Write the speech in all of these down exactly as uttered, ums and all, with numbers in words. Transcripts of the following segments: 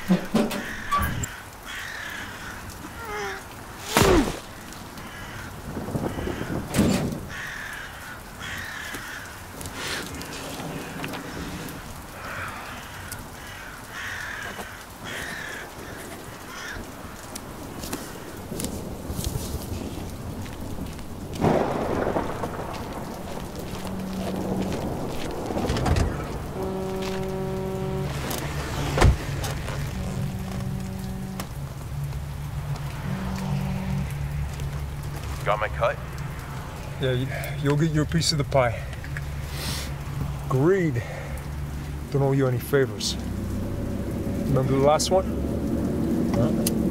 Got my cut? Yeah, you, you'll get your piece of the pie. Greed. Don't owe you any favors. Remember the last one? Huh?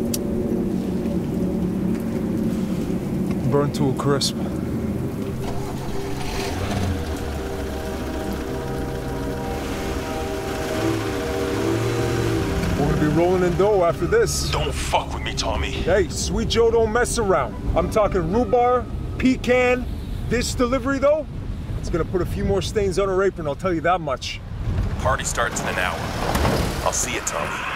Burned to a crisp. We're gonna be rolling in dough after this. Don't fuck with me, Tommy. Hey, Sweet Joe don't mess around. I'm talking rhubarb, pecan. This delivery though, it's gonna put a few more stains on her apron, I'll tell you that much. Party starts in an hour. I'll see you, Tommy.